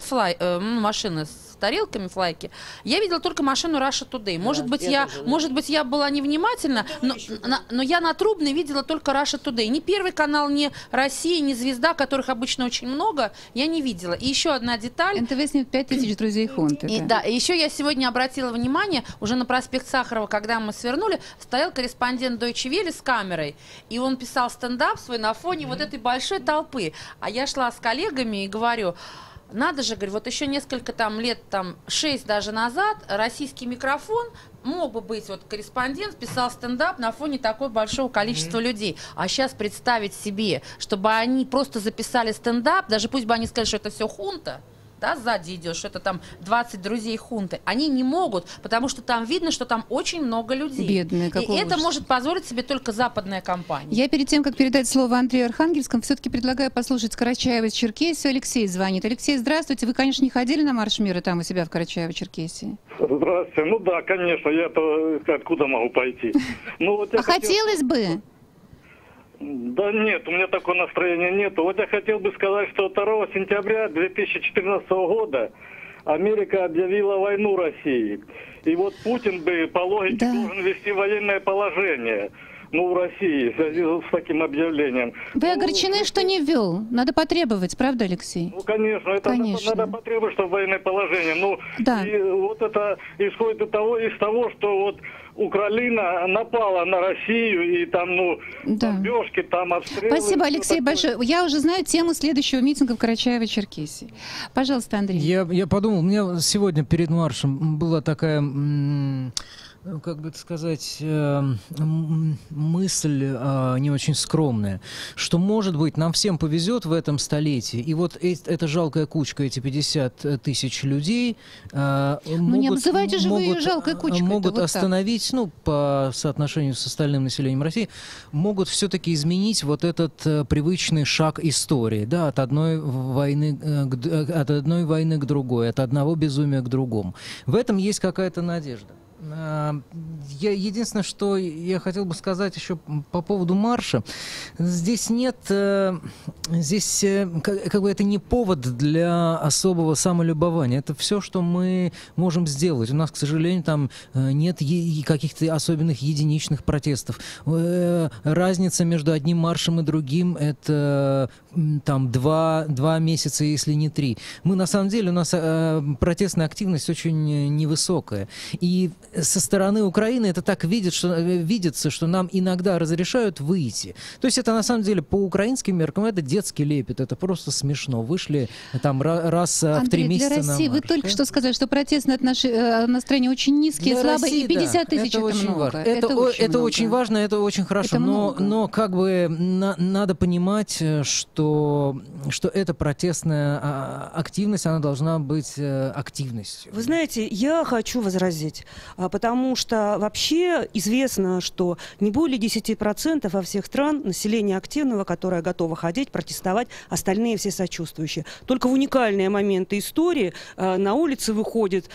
машины с тарелками, флайки. Я видела только машину Russia Today. Может быть, я была невнимательна, но я на Трубной видела только Russia Today. Ни Первый канал, ни Россия, ни Звезда, которых обычно очень много, я не видела. И еще одна деталь. НТВ снимет 5000 друзей хунты. Да, и еще я сегодня обратила внимание, уже на проспект Сахарова, когда мы свернули, стоял корреспондент Deutsche Welle с камерой, и он писал стендап свой на фоне вот этой большой толпы. А я шла с коллегами и говорю, надо же, говорю, вот еще несколько там лет, там 6 даже назад, российский микрофон мог бы быть, вот корреспондент писал стендап на фоне такого большого количества людей. А сейчас представить себе, чтобы они просто записали стендап, даже пусть бы они сказали, что это все хунта, да, сзади идешь, что это там 20 друзей хунты, они не могут, потому что там видно, что там очень много людей. Бедные, и это может позволить себе только западная компания. Я перед тем, как передать слово Андрею Архангельскому, все-таки предлагаю послушать Карачаева из Черкесии. Алексей звонит. Алексей, здравствуйте. Вы, конечно, не ходили на марш мира там у себя в Карачаево-Черкесии? Здравствуйте. Ну да, конечно. Я-то откуда могу пойти? Ну, вот хотелось бы. Да нет, у меня такого настроения нету. Вот я хотел бы сказать, что 2 сентября 2014 года Америка объявила войну России. И вот Путин бы по логике должен ввести военное положение. в России в связи с таким объявлением. Вы огорчены, что не ввел? Надо потребовать, правда, Алексей? Ну, конечно, это надо потребовать, чтобы военное положение. Ну, да. И вот это исходит из того, что вот Украина напала на Россию, и там, бомбежки, там обстрелы. Спасибо, Алексей, большое. Я уже знаю тему следующего митинга в Карачаево-Черкесии. Пожалуйста, Андрей. Я подумал, у меня сегодня перед маршем была такая... как бы это сказать, мысль не очень скромная, что, может быть, нам всем повезет в этом столетии, и вот эта жалкая кучка, эти 50 тысяч людей не обзывайте же вы ее жалкой кучкой. Могут остановить, по соотношению с остальным населением России, могут все-таки изменить вот этот привычный шаг истории, да, от одной войны к другой, от одного безумия к другому. В этом есть какая-то надежда. Единственное, что я хотел бы сказать еще по поводу марша. Здесь нет... Здесь как бы это не повод для особого самолюбования. Это все, что мы можем сделать. У нас, к сожалению, там нет каких-то особенных единичных протестов. Разница между одним маршем и другим — это там 2 месяца, если не 3. Мы, на самом деле, у нас протестная активность очень невысокая. И со стороны Украины это так видится, что нам иногда разрешают выйти. То есть это на самом деле по украинским меркам это детский лепет, это просто смешно. Вышли там раз в 3 месяца. Для России вы только что сказали, что протестные настроения очень низкие, слабые, и 50 тысяч это много. Это очень важно, это очень хорошо, но как бы надо понимать, что эта протестная активность, она должна быть активностью. Вы знаете, я хочу возразить, потому что вообще известно, что не более 10% во всех стран населения активного, которое готово ходить, протестовать, остальные все сочувствующие. Только в уникальные моменты истории на улицы выходит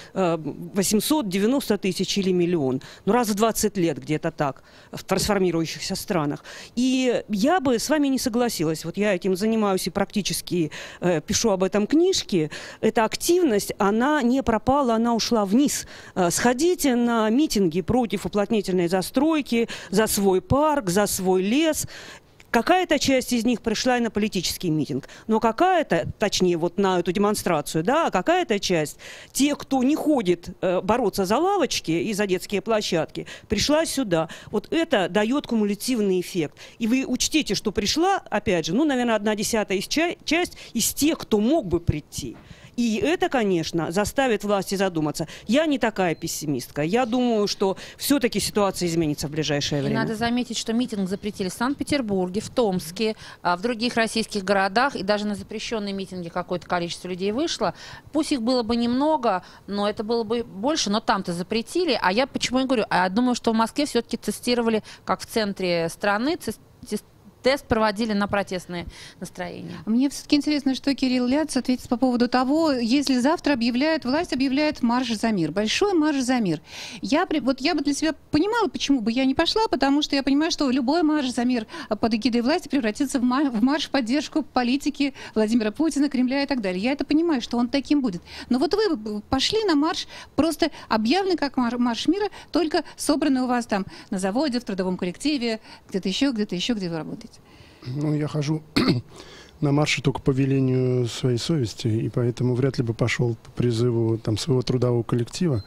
890 тысяч или миллион. Раз в 20 лет где-то так, в трансформирующихся странах. И я бы с вами не согласилась. Вот я этим занимаюсь и практически пишу об этом книжки. Эта активность, она не пропала, она ушла вниз. Сходите на митинги против уплотнительной застройки, за свой парк, за свой лес. Какая-то часть из них пришла и на политический митинг, но какая-то, точнее, вот на эту демонстрацию, да, какая-то часть, те, кто не ходит бороться за лавочки и за детские площадки, пришла сюда. Вот это дает кумулятивный эффект. И вы учтите, что пришла, опять же, наверное, 1/10 часть из тех, кто мог бы прийти. И это, конечно, заставит власти задуматься. Я не такая пессимистка. Я думаю, что все-таки ситуация изменится в ближайшее время. Надо заметить, что митинг запретили в Санкт-Петербурге, в Томске, в других российских городах. И даже на запрещенные митинги какое-то количество людей вышло. Пусть их было бы немного, но это было бы больше. Но там-то запретили. А я почему и говорю? Я думаю, что в Москве все-таки тестировали, как в центре страны, тест проводили на протестные настроения. Мне все-таки интересно, что Кирилл Ляц ответит по поводу того, если завтра власть объявляет марш за мир, большой марш за мир. Я бы для себя понимала, почему бы я не пошла, потому что я понимаю, что любой марш за мир под эгидой власти превратится в марш в поддержку политики Владимира Путина, Кремля и так далее. Я это понимаю, что он таким будет. Но вот вы пошли на марш, просто объявленный как марш мира, только собранный у вас там на заводе, в трудовом коллективе, где-то еще, где вы работаете. Я хожу на марше только по велению своей совести, и поэтому вряд ли бы пошел по призыву своего трудового коллектива.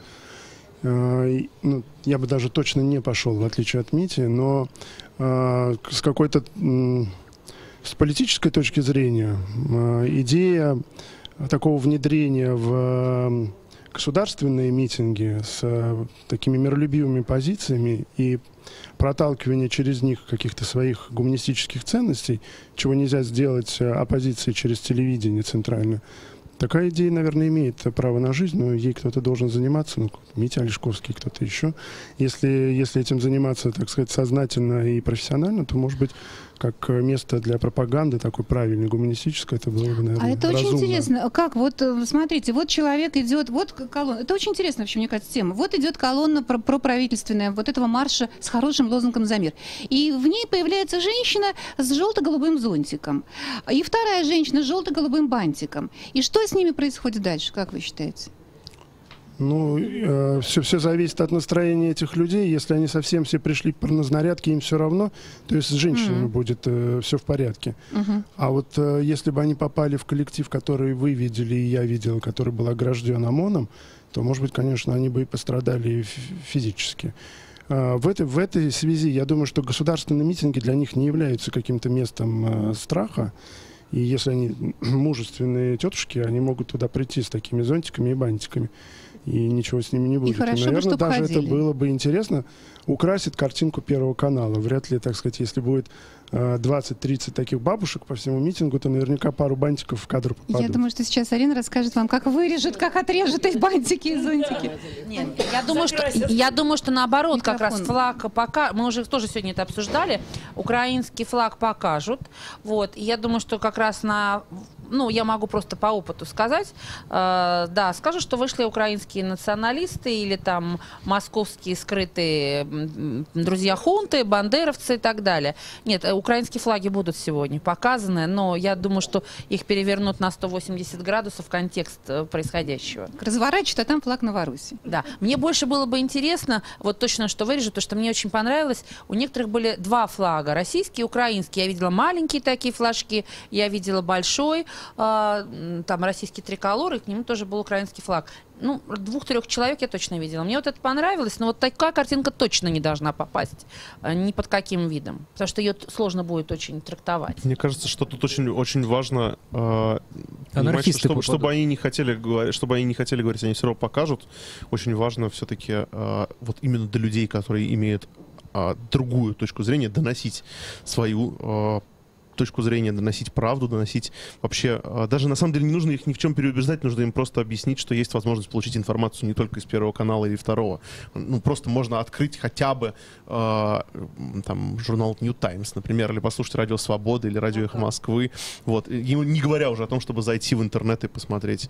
Я бы даже точно не пошел, в отличие от Мити, но с политической точки зрения идея такого внедрения в государственные митинги с такими миролюбивыми позициями и проталкивание через них каких-то своих гуманистических ценностей, чего нельзя сделать оппозиции через телевидение центрально. Такая идея, наверное, имеет право на жизнь, но ей кто-то должен заниматься, Митя Олешковский, кто-то еще. Если этим заниматься, так сказать, сознательно и профессионально, то, может быть, как место для пропаганды, такой правильной, гуманистической, это было бы, наверное, это разумно. очень интересно. Как? Вот смотрите, вот человек идет, вот колонна. Это очень интересно, вообще, мне кажется, тема. Вот идет колонна проправительственная, вот этого марша с хорошим лозунгом «За мир». И в ней появляется женщина с желто-голубым зонтиком. И вторая женщина с желто-голубым бантиком. И что с ними происходит дальше, как вы считаете? Ну, все зависит от настроения этих людей. Если они совсем все пришли по разнарядке, им все равно, то есть с женщинами будет все в порядке. А вот если бы они попали в коллектив, который вы видели и я видел, который был огражден ОМОНом, то, может быть, конечно, они бы и пострадали физически. В этой связи я думаю, что государственные митинги для них не являются каким-то местом страха. И если они мужественные тетушки, они могут туда прийти с такими зонтиками и бантиками. И ничего с ними не будет. И хорошо, наверное, даже ходили. это было бы интересно. Украсит картинку Первого канала. Вряд ли, так сказать, если будет 20-30 таких бабушек по всему митингу, то наверняка пару бантиков в кадр попадут. Я думаю, что сейчас Арина расскажет вам, как вырежут, как отрежут их бантики и зонтики. Нет, я думаю, что наоборот, как раз флаг мы уже тоже сегодня это обсуждали, украинский флаг покажут. Вот, и я думаю, что как раз я могу просто по опыту сказать, скажу, что вышли украинские националисты или там московские скрытые друзья хунты, бандеровцы и так далее. Нет, украинские флаги будут сегодня показаны, но я думаю, что их перевернут на 180 градусов в контекст происходящего. Разворачивают, а там флаг Новороссии. Да. Мне больше было бы интересно, вот точно что вырежут, то, что мне очень понравилось, у некоторых были два флага, российский и украинский. Я видела маленькие такие флажки, я видела большой, там российский триколор, и к нему тоже был украинский флаг. 2-3 человек я точно видела. Мне вот это понравилось, но вот такая картинка точно не должна попасть ни под каким видом, потому что ее сложно будет очень трактовать. Мне кажется, что тут очень важно понимать, чтобы они не хотели говорить, они все равно покажут. Очень важно все-таки вот именно до людей, которые имеют другую точку зрения, доносить свою точку зрения, доносить правду, доносить вообще... Даже на самом деле не нужно их ни в чем переубеждать, нужно им просто объяснить, что есть возможность получить информацию не только из Первого канала или Второго. Просто можно открыть хотя бы журнал New Times, например, или послушать Радио Свобода или Радио Эхо Москвы. Вот. Не говоря уже о том, чтобы зайти в интернет и посмотреть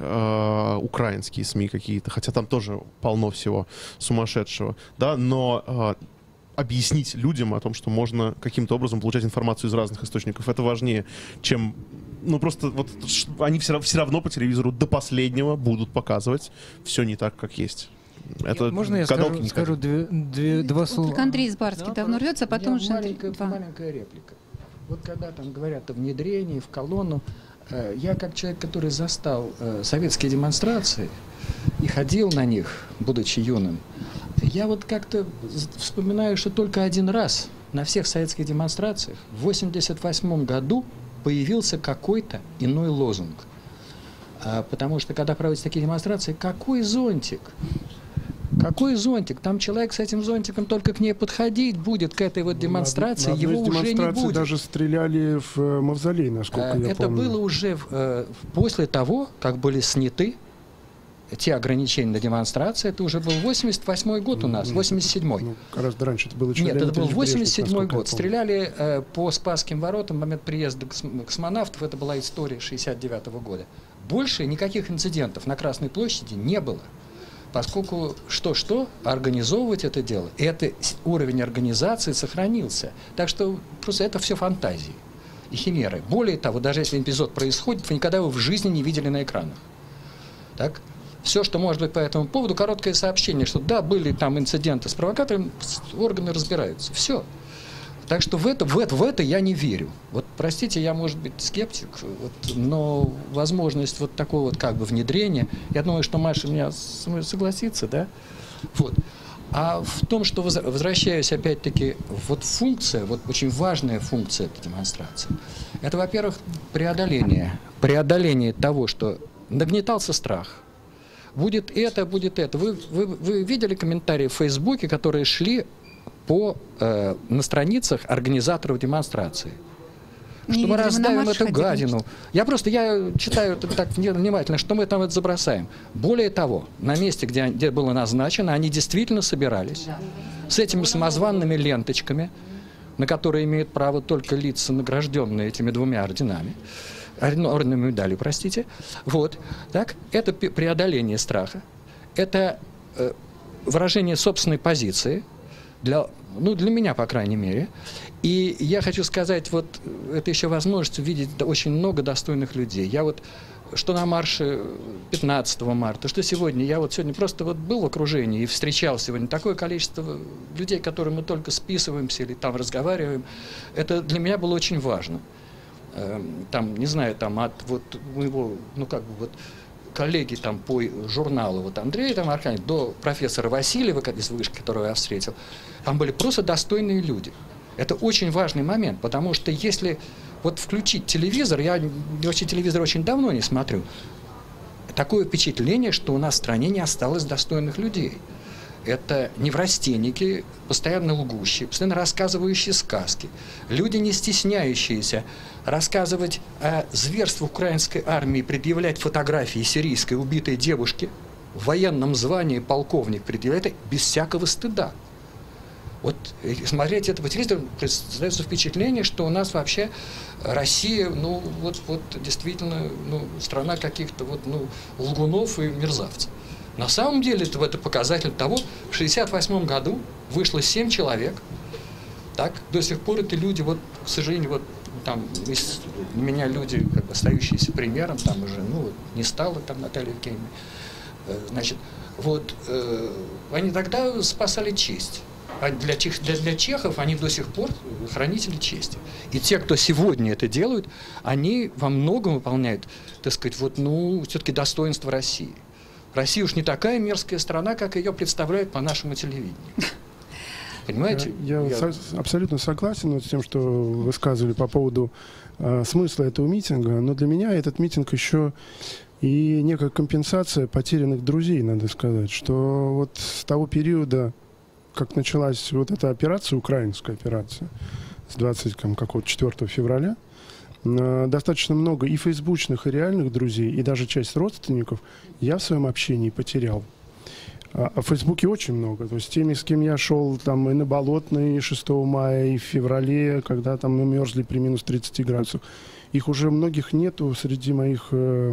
украинские СМИ какие-то, хотя там тоже полно всего сумасшедшего. Да? Но... объяснить людям о том, что можно каким-то образом получать информацию из разных источников. Это важнее, чем... просто вот они все равно по телевизору до последнего будут показывать все не так, как есть. Это можно я скажу два слова? Только Андрей Избарский давно рвется, а потом уже маленькая реплика. Вот когда там говорят о внедрении в колонну, я как человек, который застал советские демонстрации и ходил на них, будучи юным, я вот как-то вспоминаю, что только один раз на всех советских демонстрациях в 1988 году появился какой-то иной лозунг. Потому что, когда проводятся такие демонстрации, какой зонтик? Какой зонтик? Там человек с этим зонтиком только к ней подходить будет, к этой вот демонстрации, его уже не будет. Даже стреляли в мавзолей, насколько я помню. Это было уже после того, как были сняты те ограничения на демонстрации. Это уже был 88-й год у нас, 87-й. Гораздо раньше это было. Нет, это был 87-й год. Стреляли по Спасским воротам в момент приезда космонавтов. Это была история 69-го года. Больше никаких инцидентов на Красной площади не было. Поскольку что-что, организовывать это дело, этот уровень организации сохранился. Так что просто это все фантазии и химеры. Более того, даже если эпизод происходит, вы никогда его в жизни не видели на экранах. Так? Все, что может быть по этому поводу, короткое сообщение, что да, были там инциденты с провокатором, органы разбираются. Все. Так что в это я не верю. Вот, простите, я, может быть, скептик, но возможность вот такого вот как бы внедрения, я думаю, что Маша меня согласится, да? Вот. А в том, что, возвращаюсь опять-таки, вот функция, вот очень важная функция этой демонстрации, это, во-первых, преодоление того, что нагнетался страх. Будет это, будет это. Вы видели комментарии в Фейсбуке, которые шли на страницах организаторов демонстрации? Что мы раздавим эту гадину. Я читаю это так внимательно, что мы там это забросаем. Более того, на месте, где было назначено, они действительно собирались с этими самозванными ленточками, на которые имеют право только лица, награжденные этими 2 орденами. Орденами медали, простите. Вот. Так? Это преодоление страха. Это выражение собственной позиции. Ну, для меня, по крайней мере. И я хочу сказать, вот это еще возможность увидеть очень много достойных людей. Я вот, что на марше 15 марта, что сегодня, я вот сегодня просто вот был в окружении и встречал сегодня такое количество людей, которые мы только списываемся или там разговариваем. Это для меня было очень важно. Там, не знаю, там от вот моего, ну как бы вот коллеги там по журналу, вот Андрея там Аркадьевич, до профессора Васильева из вышки, которого я встретил, там были просто достойные люди. Это очень важный момент, потому что если вот включить телевизор, я вообще телевизор очень давно не смотрю, такое впечатление, что у нас в стране не осталось достойных людей. Это неврастенники, постоянно лгущие, постоянно рассказывающие сказки, люди, не стесняющиеся рассказывать о зверствах украинской армии, предъявлять фотографии сирийской убитой девушки в военном звании полковник, предъявляет это без всякого стыда. Вот смотреть это по телевизору, создается впечатление, что у нас вообще Россия, ну вот действительно, ну, страна каких-то вот, ну, лгунов и мерзавцев. На самом деле это показатель того, в 1968 году вышло 7 человек, так, до сих пор это люди, вот, к сожалению, вот, там, у меня люди, как бы, остающиеся примером, там уже, ну, вот, не стало там Наталья Евгеньевна, значит, вот, они тогда спасали честь. А для чехов они до сих пор хранители чести. И те, кто сегодня это делают, они во многом выполняют, так сказать, вот, ну, все-таки достоинство России. Россия уж не такая мерзкая страна, как ее представляют по нашему телевидению. Понимаете? Я абсолютно согласен с тем, что вы высказывали по поводу смысла этого митинга, но для меня этот митинг еще и некая компенсация потерянных друзей, надо сказать, что вот с того периода, как началась вот эта операция, украинская операция, с 24 февраля, достаточно много и фейсбучных, и реальных друзей, и даже часть родственников я в своем общении потерял. А в Фейсбуке очень много. То есть теми, с кем я шел там и на Болотной 6 мая, и в феврале, когда там мы мерзли при минус 30 градусов, их уже многих нету среди моих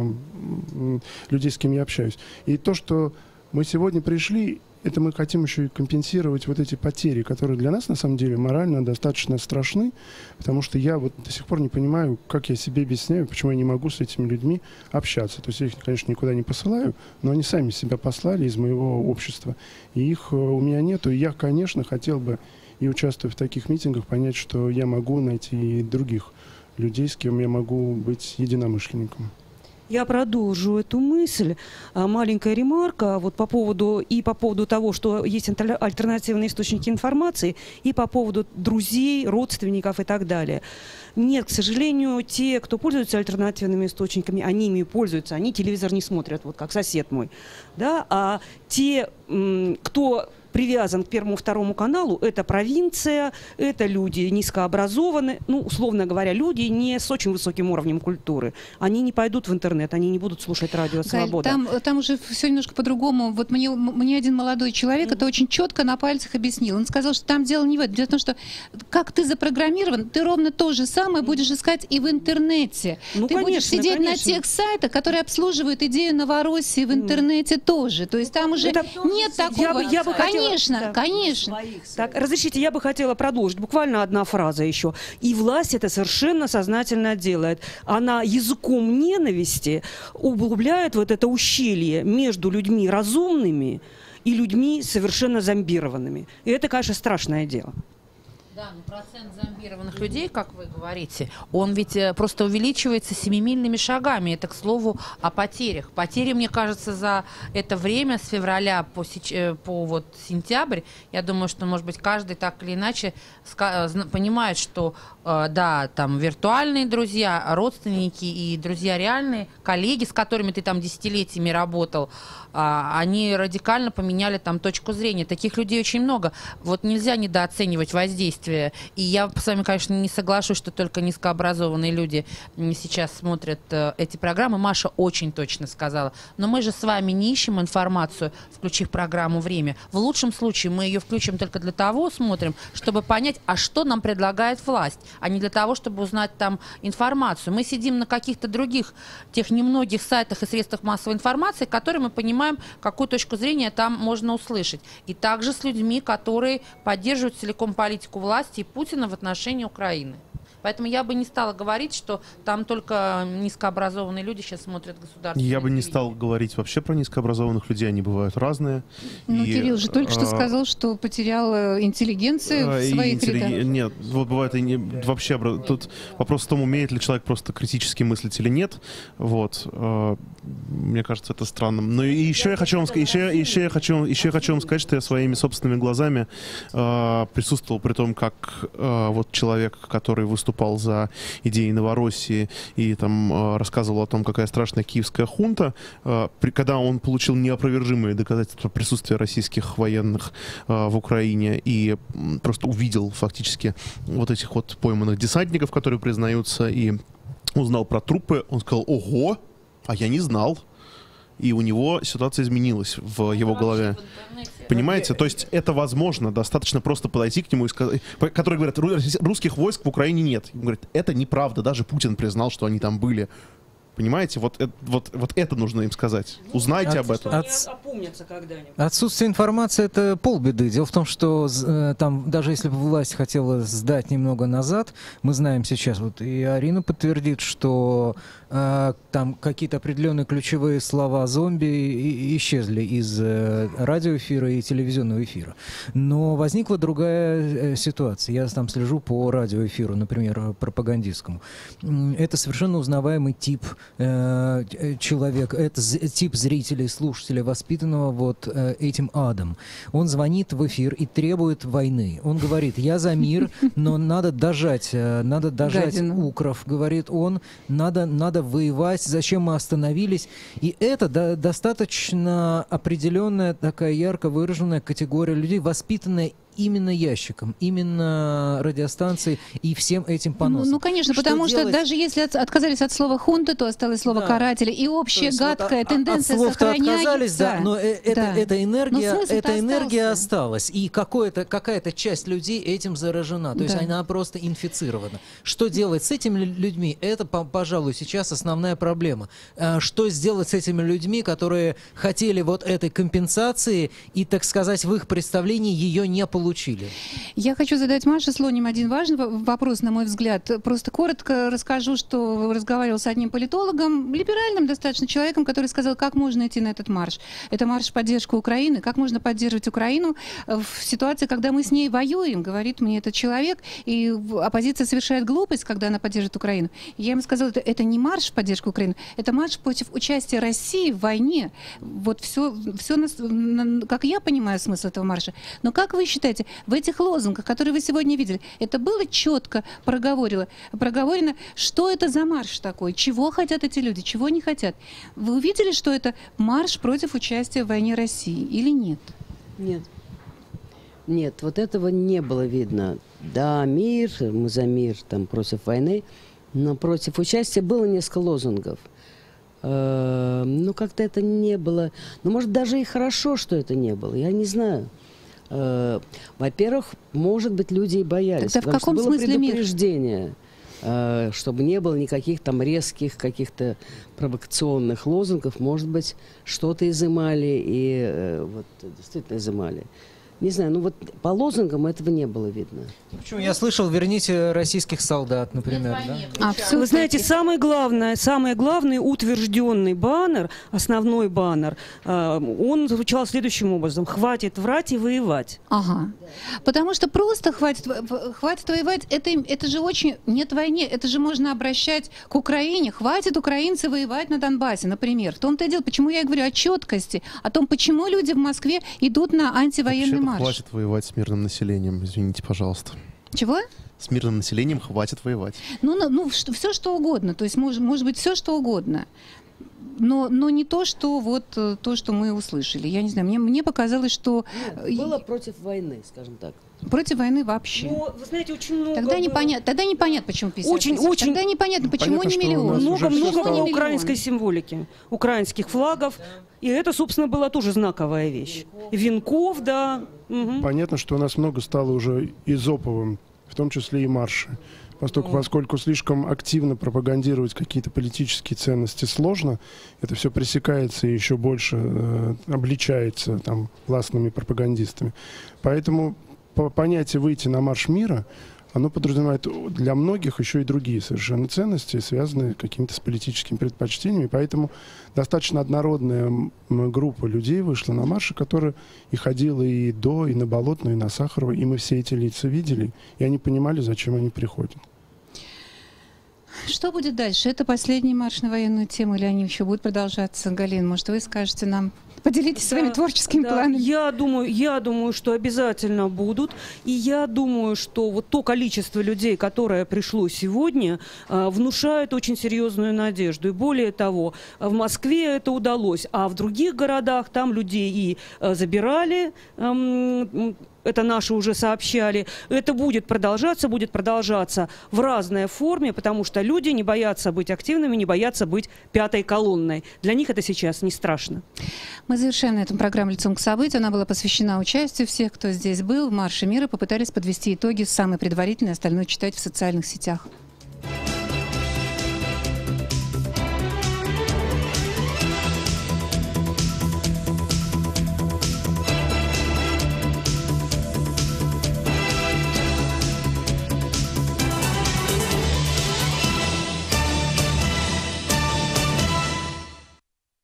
людей, с кем я общаюсь. И то, что мы сегодня пришли, это мы хотим еще и компенсировать вот эти потери, которые для нас, на самом деле, морально достаточно страшны, потому что я вот до сих пор не понимаю, как я себе объясняю, почему я не могу с этими людьми общаться. То есть я их, конечно, никуда не посылаю, но они сами себя послали из моего общества, и их у меня нету. И я, конечно, хотел бы, и участвуя в таких митингах, понять, что я могу найти и других людей, с кем я могу быть единомышленником. Я продолжу эту мысль. Маленькая ремарка вот по поводу того, что есть альтернативные источники информации, и по поводу друзей, родственников и так далее. Нет, к сожалению, те, кто пользуются альтернативными источниками, они ими пользуются, они телевизор не смотрят, вот как сосед мой. Да? А те, кто привязан к Первому, Второму каналу, это провинция, это люди низкообразованные, ну, условно говоря, люди не с очень высоким уровнем культуры. Они не пойдут в интернет, они не будут слушать радио «Свобода». Там уже все немножко по-другому. Вот мне один молодой человек это очень четко на пальцах объяснил. Он сказал, что там дело не в этом. Дело в том, что как ты запрограммирован, ты ровно то же самое будешь искать и в интернете. Ну, ты конечно, будешь сидеть на тех сайтах, которые обслуживают идею Новороссии в интернете тоже. То есть там уже нет такого... Я бы хотела... Конечно, да. конечно. Так, разрешите, я бы хотела продолжить. Буквально одна фраза еще. И власть это совершенно сознательно делает. Она языком ненависти углубляет вот это ущелье между людьми разумными и людьми совершенно зомбированными. И это, конечно, страшное дело. Да, но процент зомбированных людей, как вы говорите, он ведь просто увеличивается семимильными шагами. Это, к слову, о потерях. Потери, мне кажется, за это время, с февраля по вот сентябрь, я думаю, что, может быть, каждый так или иначе понимает, что, да, там виртуальные друзья, родственники и друзья реальные, коллеги, с которыми ты там десятилетиями работал, они радикально поменяли там точку зрения. Таких людей очень много. Вот нельзя недооценивать воздействие действия. И я с вами, конечно, не соглашусь, что только низкообразованные люди сейчас смотрят эти программы. Маша очень точно сказала. Но мы же с вами не ищем информацию, включив программу «Время». В лучшем случае мы ее включим только для того, смотрим, чтобы понять, а что нам предлагает власть, а не для того, чтобы узнать там информацию. Мы сидим на каких-то других, тех немногих сайтах и средствах массовой информации, которые мы понимаем, какую точку зрения там можно услышать. И также с людьми, которые поддерживают целиком политику власти и Путина в отношении Украины. Поэтому я бы не стала говорить, что там только низкообразованные люди сейчас смотрят государственное Я бы не стал говорить вообще про низкообразованных людей, они бывают разные. Ну, Кирилл же только что сказал, что потерял интеллигенцию в своих рядах. Нет, вот бывает вообще тут вопрос в том, умеет ли человек просто критически мыслить или нет. Вот. Мне кажется, это странным. Но еще я хочу вам сказать, что я своими собственными глазами присутствовал при том, как вот человек, который выступал за идеи Новороссии и там рассказывал о том, какая страшная киевская хунта, когда он получил неопровержимые доказательства присутствия российских военных в Украине и просто увидел фактически вот этих вот пойманных десантников, которые признаются, и узнал про трупы, он сказал: ого, а я не знал. И у него ситуация изменилась в его голове. Понимаете? То есть это возможно. Достаточно просто подойти к нему и сказать... Которые говорят, русских войск в Украине нет. Он говорит, это неправда. Даже Путин признал, что они там были. Понимаете? Вот это нужно им сказать. Узнайте об этом. Отсутствие информации — это полбеды. Дело в том, что там, даже если бы власть хотела сдать немного назад, мы знаем сейчас, вот и Арина подтвердит, что там какие-то определенные ключевые слова зомби исчезли из радиоэфира и телевизионного эфира. Но возникла другая ситуация. Я там слежу по радиоэфиру, например, пропагандистскому. Это совершенно узнаваемый тип человека, это тип зрителей, слушателей, воспитанного вот этим адом. Он звонит в эфир и требует войны. Он говорит: я за мир, но надо дожать укров, говорит он, надо воевать, зачем мы остановились. И это достаточно определенная, такая ярко выраженная категория людей, воспитанная именно ящиком, именно радиостанцией и всем этим поносом. Ну, конечно, потому что даже если отказались от слова «хунта», то осталось слово «каратели», и общая гадкая тенденция сохраняется. Отказались, да, но эта энергия осталась, и какая-то часть людей этим заражена, то есть она просто инфицирована. Что делать с этими людьми? Это, пожалуй, сейчас основная проблема. Что сделать с этими людьми, которые хотели вот этой компенсации и, так сказать, в их представлении ее не получили? Я хочу задать Маше Слоним один важный вопрос, на мой взгляд. Просто коротко расскажу, что разговаривал с одним политологом, либеральным достаточно человеком, который сказал, как можно идти на этот марш. Это марш в поддержку Украины. Как можно поддерживать Украину в ситуации, когда мы с ней воюем, говорит мне этот человек, и оппозиция совершает глупость, когда она поддерживает Украину. Я ему сказала, это не марш в поддержку Украины, это марш против участия России в войне. Вот все, как я понимаю смысл этого марша. Но как вы считаете, в этих лозунгах, которые вы сегодня видели, это было четко проговорено, что это за марш такой, чего хотят эти люди, чего не хотят. Вы увидели, что это марш против участия в войне России или нет? Нет, вот этого не было видно. Да, мир, мы за мир, там, против войны, но против участия было несколько лозунгов. Но как-то это не было. Ну, может, даже и хорошо, что это не было, я не знаю. Во-первых, может быть, люди и боялись. Тогда в каком что было смысле предупреждение, чтобы не было никаких там резких, каких-то провокационных лозунгов. Может быть, что-то изымали и вот действительно изымали. Не знаю, ну вот по лозунгам этого не было видно. Почему? Я слышал, верните российских солдат, например. Да? Вы знаете, самый главный утвержденный баннер, основной баннер, он звучал следующим образом: хватит врать и воевать. Ага. Потому что просто хватит воевать, это же очень... Нет войны, это же можно обращать к Украине. Хватит украинцы воевать на Донбассе, например. В том-то и дело, почему я говорю о четкости, о том, почему люди в Москве идут на антивоенный марш. Хватит воевать с мирным населением, извините, пожалуйста. Чего? С мирным населением хватит воевать. Все что угодно, то есть может быть все что угодно. Но не то, что мы услышали. Я не знаю, мне показалось, что... Нет, было против войны, скажем так. Против войны вообще. Но, вы знаете, очень много... Тогда непонятно, почему 50 очень, тысяч. Очень... Тогда непонятно, почему Понятно, не миллион. Много украинской символики, украинских флагов. И это, собственно, была тоже знаковая вещь. Венков, да. Угу. Понятно, что у нас много стало уже изоповым, в том числе и марши. Поскольку слишком активно пропагандировать какие-то политические ценности сложно, это все пресекается и еще больше обличается там властными пропагандистами. Поэтому понятие «выйти на марш мира», оно подразумевает для многих еще и другие совершенно ценности, связанные какими-то с политическими предпочтениями. Поэтому достаточно однородная группа людей вышла на марши, которая и ходила и до, и на Болотную, и на Сахарова, и мы все эти лица видели, и они понимали, зачем они приходят. Что будет дальше? Это последний марш на военную тему, или они еще будут продолжаться? Галина, может, вы скажете нам? Поделитесь своими творческими планами. Я думаю, что обязательно будут. И я думаю, что вот то количество людей, которое пришло сегодня, внушает очень серьезную надежду. И более того, в Москве это удалось, а в других городах там людей и забирали, это наши уже сообщали. Это будет продолжаться в разной форме, потому что люди не боятся быть активными, не боятся быть пятой колонной. Для них это сейчас не страшно. Мы завершаем на этом программу «Лицом к событию». Она была посвящена участию всех, кто здесь был в Марше мира. Попытались подвести итоги, самые предварительные, остальное читать в социальных сетях.